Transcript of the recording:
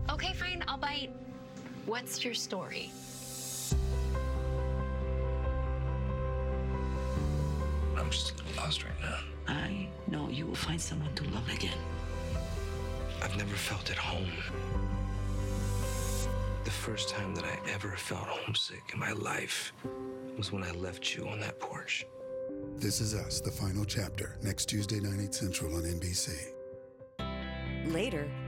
Okay, fine, I'll bite. What's your story? I'm just lost right now. I know you will find someone to love again. I've never felt at home. The first time that I ever felt homesick in my life was when I left you on that porch. This Is Us, the final chapter, next Tuesday night, 8 Central on NBC. Later,